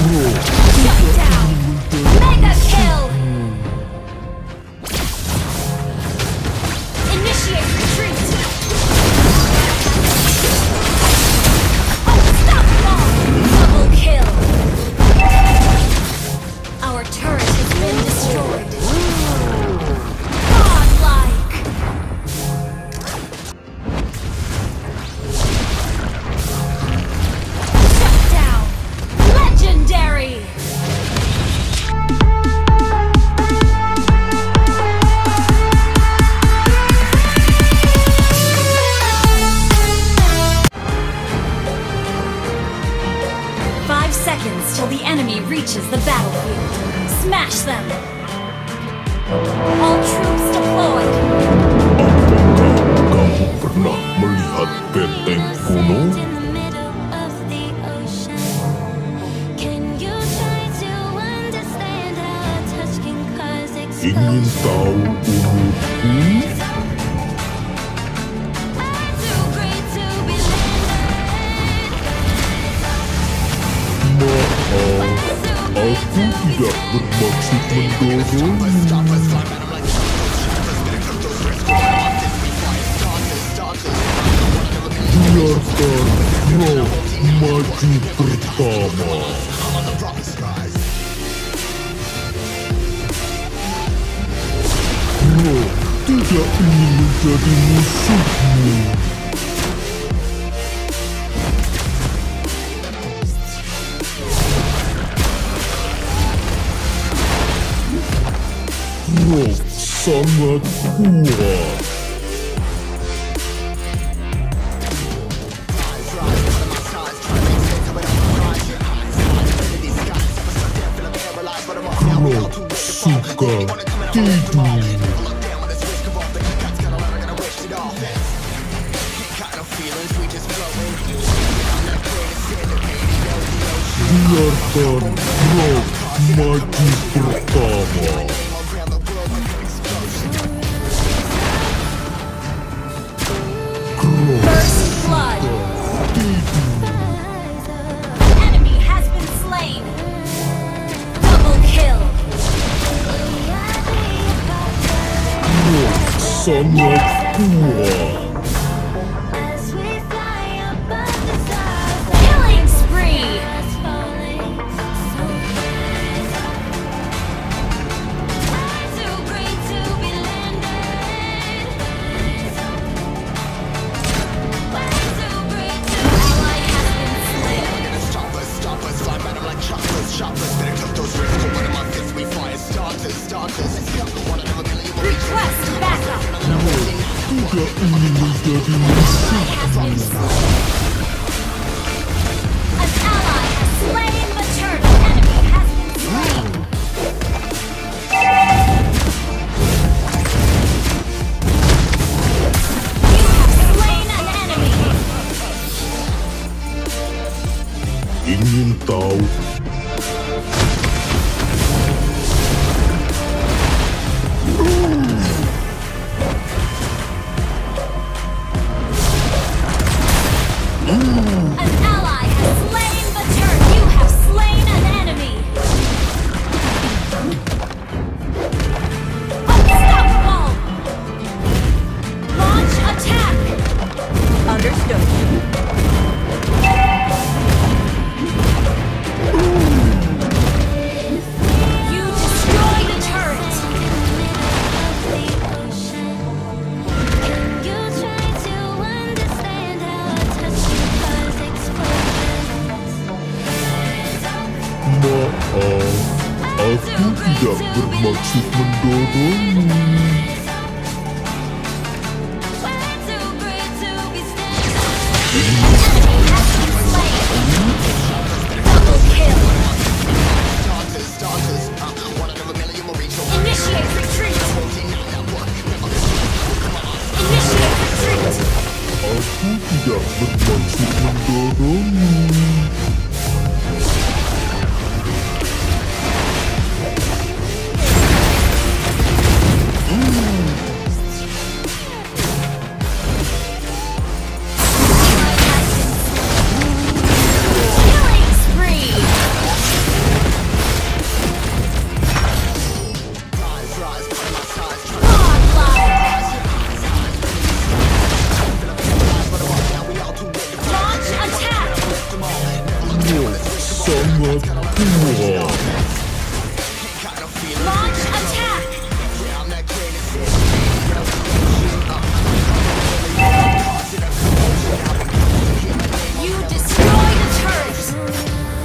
Shut down! Mega kill! Initiate retreat! Unstoppable! Double kill! Our turret has been destroyed. Godlike! Shut down! Legendary! Seconds till the enemy reaches the battlefield. Smash them! All troops deployed! Apakah kamu pernah melihat benteng kuno? Ingin tahu umurku? Aku tidak bermaksud mendorongmu. Biarkan Roh maju pertama. Roh tidak ingin menjadi musuhmu. Roh sangat kuat. Roh suka tidur. Biarkan Roh maju pertama. First blood! Enemy has been slain! Double kill! Roh sangat kuat. Killing spree! Request backup! Tidak ingin menjadi musuhmu. An ally has slain the turtle. Enemy has been slain. You have slain an enemy. Ingin tahu? An ally has slain the turtle. You have slain an enemy. Unstoppable! Launch attack! Understood. You destroyed a turret. Maaf, aku tidak bermaksud mendorongmu. Double kill! Initiate retreat! Initiate retreat! Aku tidak bermaksud mendorongmu. kuat. Launch attack! You destroy the turret!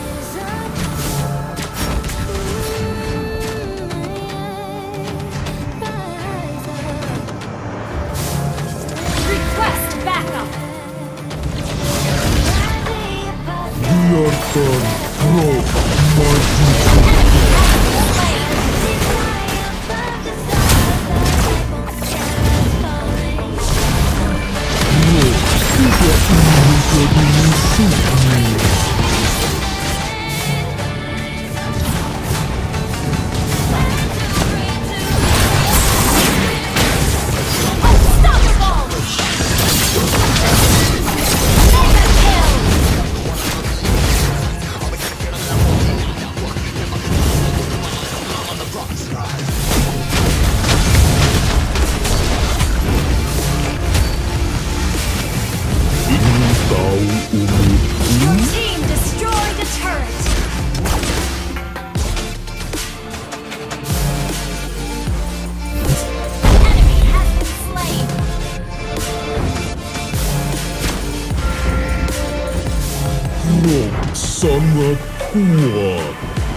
Request backup! Biarkan roh maju. Roh tidak ingin menjadi musuhmu. Unstoppable! Mega kill! Ingin tahu umurku? Your team destroyed a turret! Enemy has been slain! Roh sangat kuat.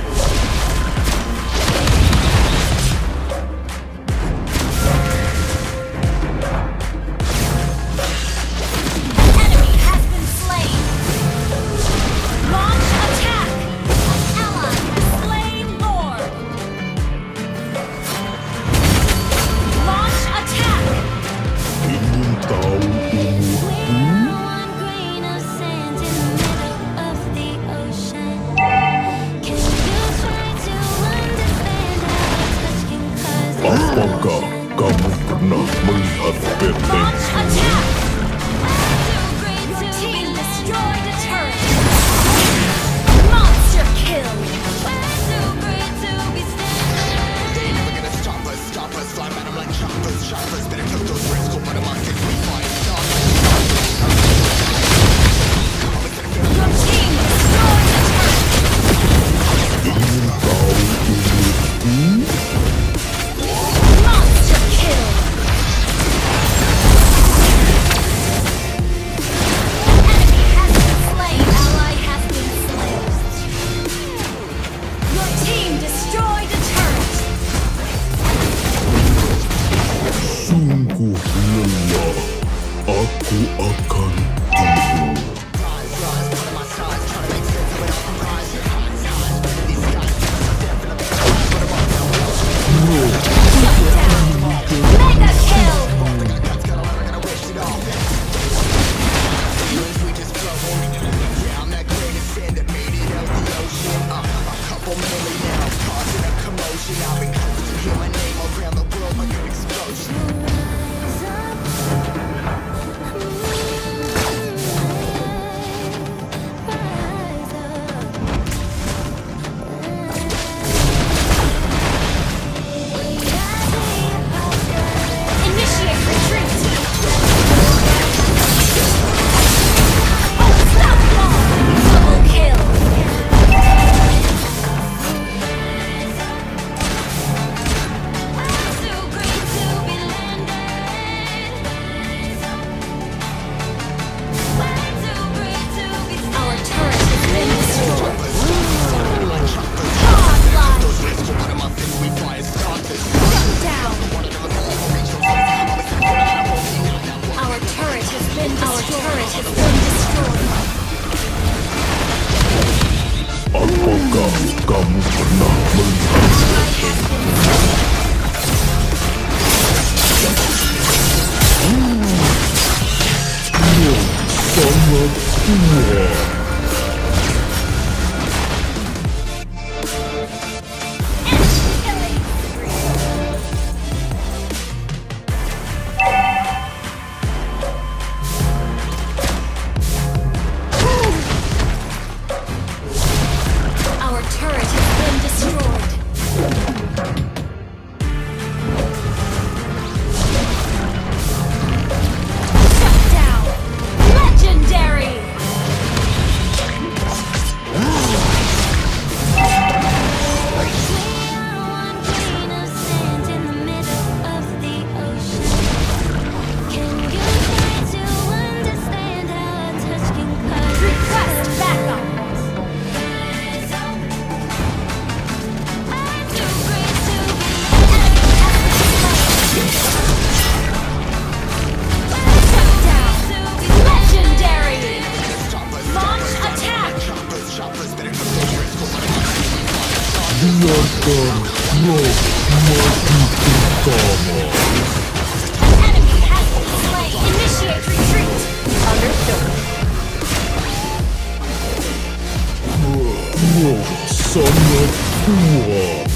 Enemy has been slain! Launch attack! An ally has slain Lord! Launch attack! Ingin tahu umurku? One grain of sand in the middle of the ocean. Can you try to understand how a touch can cause Apakah kamu pernah melihat benteng? Launch attack! Your team destroyed a turret! Monster kill! Your team destroyed a turret! Ingin tahu umurku? Monster kill! Enemy has been slain. Ally has been slain. Your team destroyed a turret. Sungguh lelah. Aku akan tidur. Mega kill! Initiate retreat! Unstoppable! Double kill! Our turret has been destroyed. Godlike! Shut down! Our turret has been destroyed. Apakah kamu pernah melihat Ally has been slain. roh sangat kuat? Our turret has been destroyed. Shut down! Legendary! Biarkan roh mati bersama. An enemy has been slain. Initiate retreat. Understood. Roh sangat kuat.